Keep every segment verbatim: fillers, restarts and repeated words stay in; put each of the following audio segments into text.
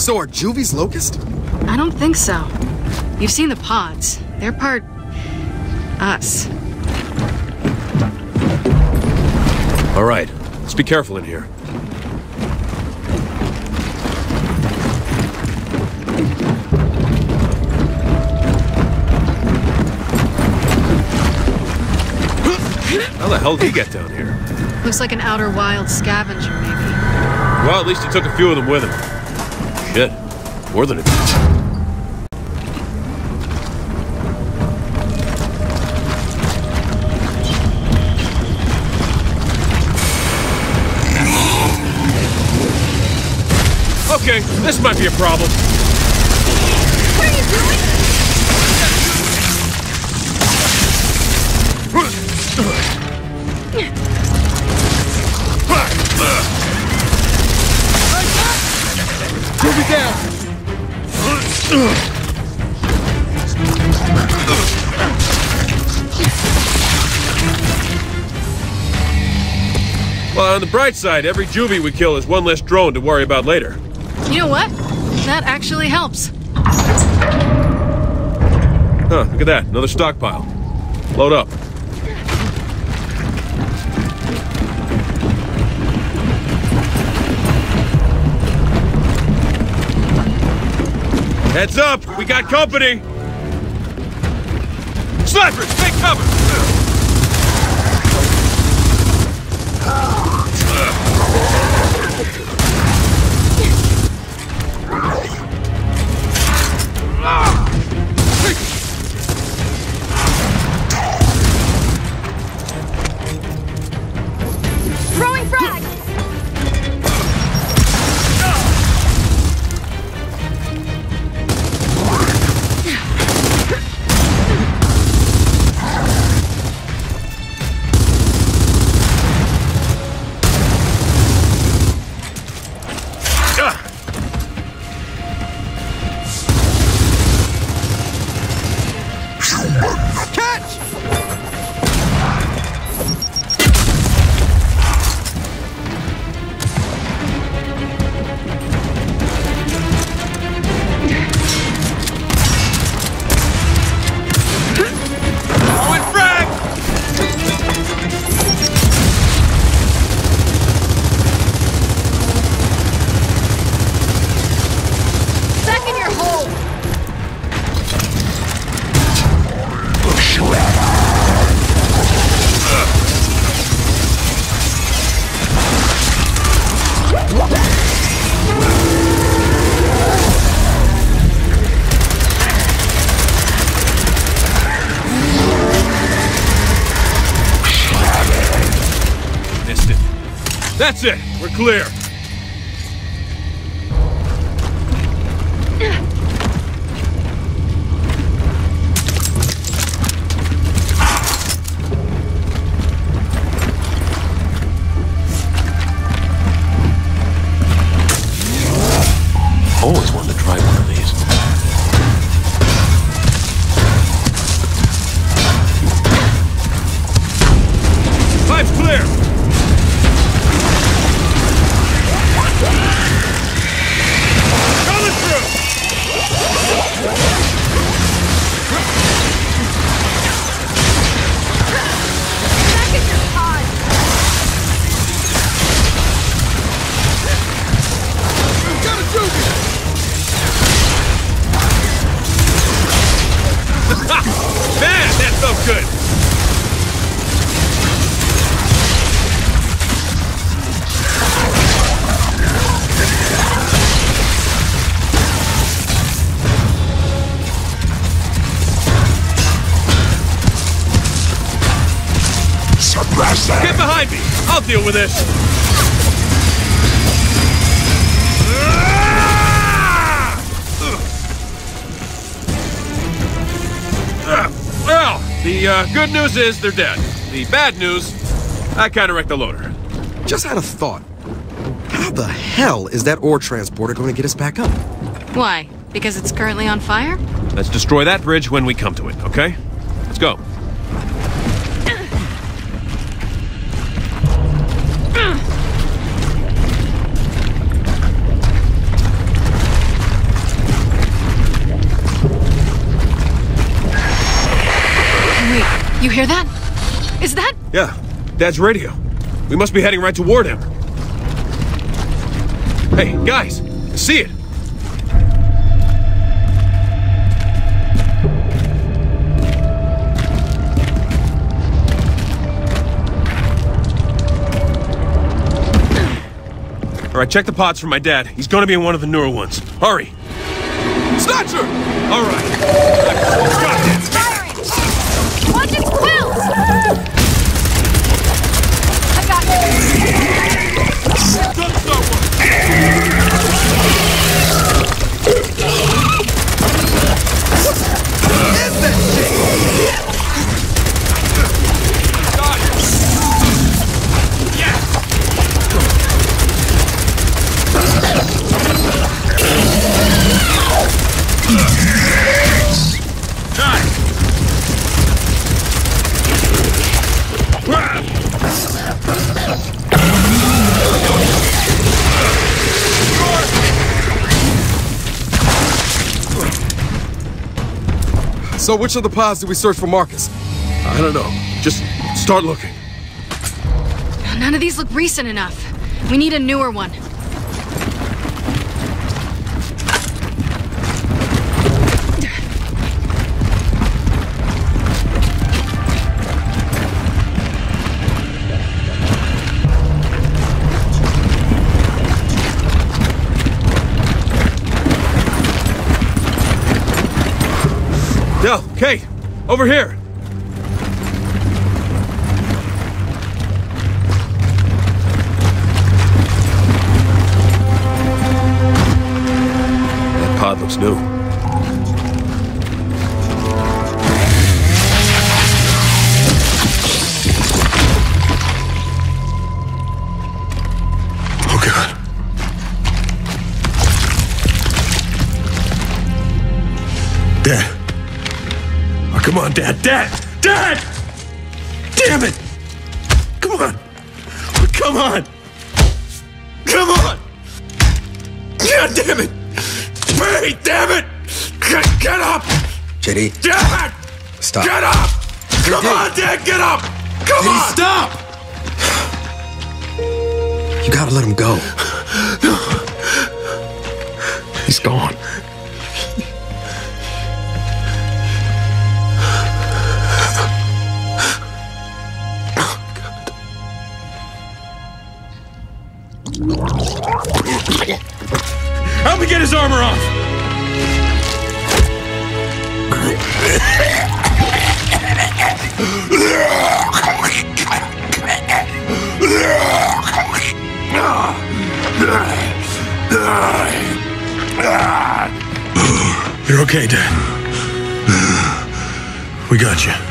So are Juvies Locust? I don't think so. You've seen the pods. They're part... us. All right, let's be careful in here. How the hell did he get down here? Looks like an Outer Wild scavenger, maybe. Well, at least he took a few of them with him. Shit, more than a few. Okay, this might be a problem. What are you doing? Move me down! Well, on the bright side, every juvie we kill is one less drone to worry about later. You know what? That actually helps. Huh, look at that. Another stockpile. Load up. Heads up! We got company! Snipers, take cover! Throwing frag! That's it! We're clear! Always wanted to try one of these. Pipe's clear! Coming through! Back in your pod! Got a Juvie! Man, that felt good! Get behind me! I'll deal with this! Well, the uh, good news is they're dead. The bad news, I kinda wrecked the loader. Just had a thought. How the hell is that ore transporter going to get us back up? Why? Because it's currently on fire? Let's destroy that bridge when we come to it, okay? Let's go. hear that? Is that... Yeah, Dad's radio. We must be heading right toward him. Hey, guys, I see it. All right, check the pods for my dad. He's gonna be in one of the newer ones. Hurry. Snatcher! All right. Goddamn. Firing! Watch its quills! I got you. Guns don't work. What is that shit? Got it. Yes! So which of the pods did we search for Marcus? I don't know. Just start looking. None of these look recent enough. We need a newer one. Del, Kate, over here. That pod looks new. Oh, God. Dad. Oh, come on, Dad. Dad! Dad! Damn it! Come on. Oh, come on. Come on! God damn it! Hey, damn it! Get, get up! J D, Dad! stop. Get up! Come on, Dad, get up! Come J D, on! stop! You gotta let him go. He's gone. Help me get his armor off! You're okay, Dad. We got you.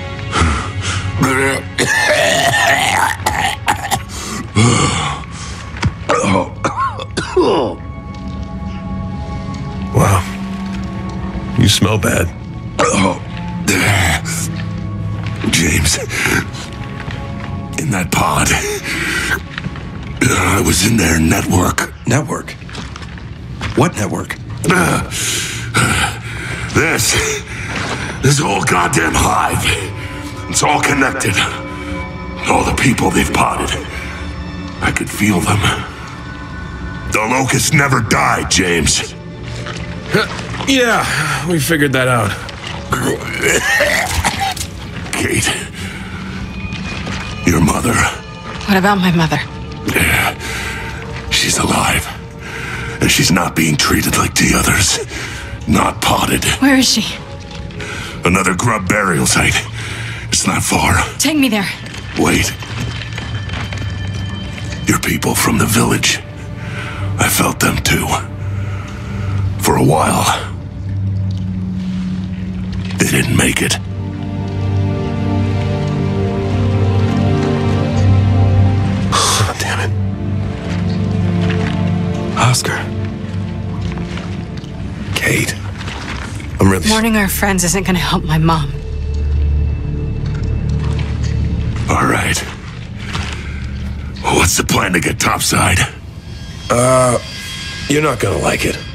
Wow. You smell bad. Oh. James. In that pod. I was in their network. Network? What network? Uh, this. This whole goddamn hive. It's all connected. All the people they've potted. I could feel them. The locusts never died, James. Yeah, we figured that out. Kate. Your mother. What about my mother? She's alive. And she's not being treated like the others. Not potted. Where is she? Another grub burial site. It's not far. Take me there. Wait. Your people from the village. I felt them too. For a while. They didn't make it. Damn it. Oscar. Kate. I'm really... Mourning our friends isn't gonna help my mom. All right. What's the plan to get topside? Uh, you're not gonna like it.